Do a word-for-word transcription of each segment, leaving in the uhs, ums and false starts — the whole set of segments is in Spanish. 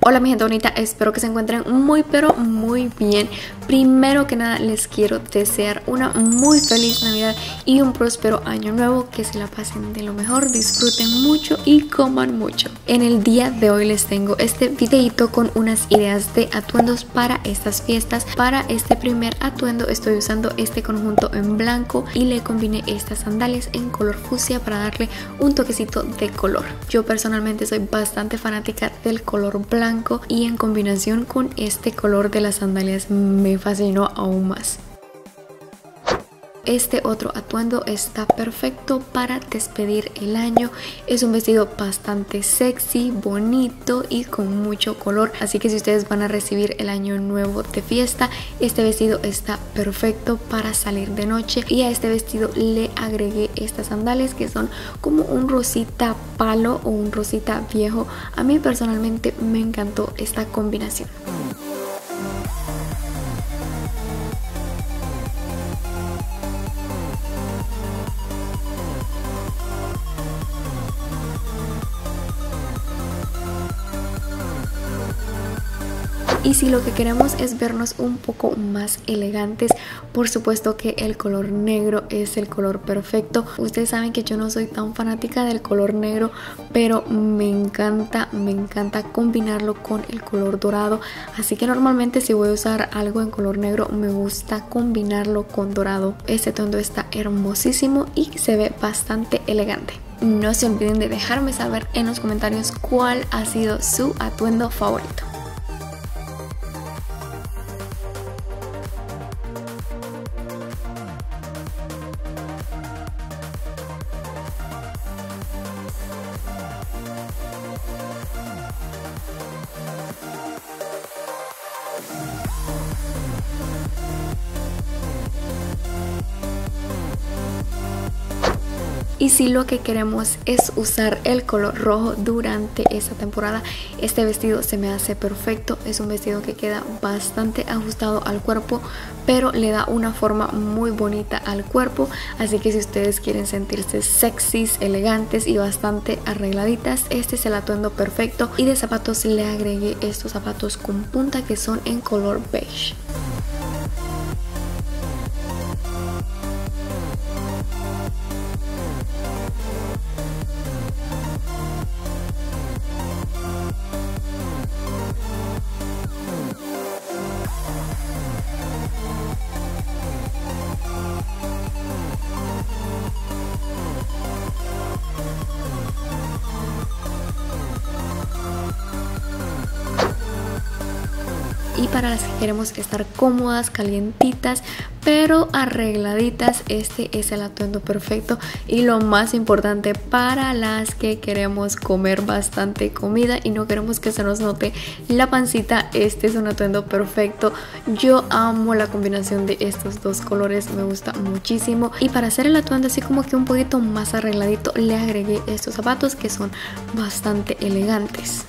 Hola mi gente bonita, espero que se encuentren muy pero muy bien. Primero que nada les quiero desear una muy feliz Navidad y un próspero año nuevo. Que se la pasen de lo mejor, disfruten mucho y coman mucho. En el día de hoy les tengo este videito con unas ideas de atuendos para estas fiestas. Para este primer atuendo estoy usando este conjunto en blanco y le combiné estas sandalias en color fucsia para darle un toquecito de color. Yo personalmente soy bastante fanática del color blanco y en combinación con este color de las sandalias me fascinó aún más. Este otro atuendo está perfecto para despedir el año. Es un vestido bastante sexy, bonito y con mucho color. Así que si ustedes van a recibir el año nuevo de fiesta, este vestido está perfecto para salir de noche. Y a este vestido le agregué estas sandalias que son como un rosita palo o un rosita viejo. A mí personalmente me encantó esta combinación. Y si lo que queremos es vernos un poco más elegantes, por supuesto que el color negro es el color perfecto. Ustedes saben que yo no soy tan fanática del color negro, pero me encanta, me encanta combinarlo con el color dorado. Así que normalmente si voy a usar algo en color negro, me gusta combinarlo con dorado. Este atuendo está hermosísimo y se ve bastante elegante. No se olviden de dejarme saber en los comentarios cuál ha sido su atuendo favorito. Y si lo que queremos es usar el color rojo durante esta temporada, este vestido se me hace perfecto. Es un vestido que queda bastante ajustado al cuerpo, pero le da una forma muy bonita al cuerpo. Así que si ustedes quieren sentirse sexys, elegantes y bastante arregladitas, este es el atuendo perfecto. Y de zapatos le agregué estos zapatos con punta que son en color beige. Y para las que queremos estar cómodas, calientitas, pero arregladitas, este es el atuendo perfecto. Y lo más importante, para las que queremos comer bastante comida y no queremos que se nos note la pancita, este es un atuendo perfecto. Yo amo la combinación de estos dos colores, me gusta muchísimo. Y para hacer el atuendo así como que un poquito más arregladito, le agregué estos zapatos que son bastante elegantes.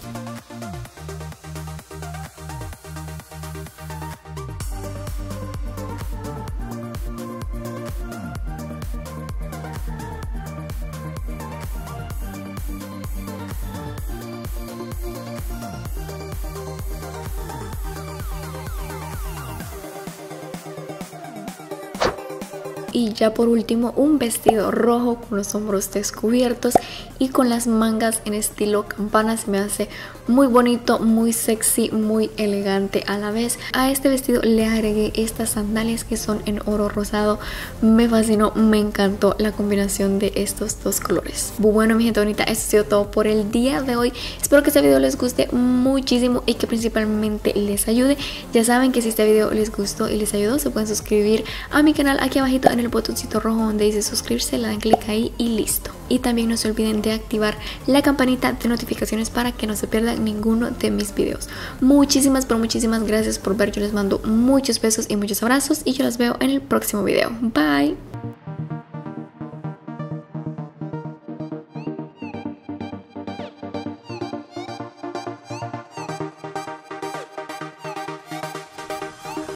Y ya por último, un vestido rojo con los hombros descubiertos y con las mangas en estilo campana. Se me hace muy bonito, muy sexy, muy elegante a la vez. A este vestido le agregué estas sandalias que son en oro rosado. Me fascinó, me encantó la combinación de estos dos colores. Bueno mi gente bonita, esto ha sido todo por el día de hoy. Espero que este video les guste muchísimo y que principalmente les ayude. Ya saben que si este video les gustó y les ayudó, se pueden suscribir a mi canal aquí abajito en el botoncito rojo donde dice suscribirse, le dan clic ahí y listo. Y también no se olviden de activar la campanita de notificaciones para que no se pierdan ninguno de mis videos. Muchísimas pero muchísimas gracias por ver. Yo les mando muchos besos y muchos abrazos y yo las veo en el próximo video. Bye.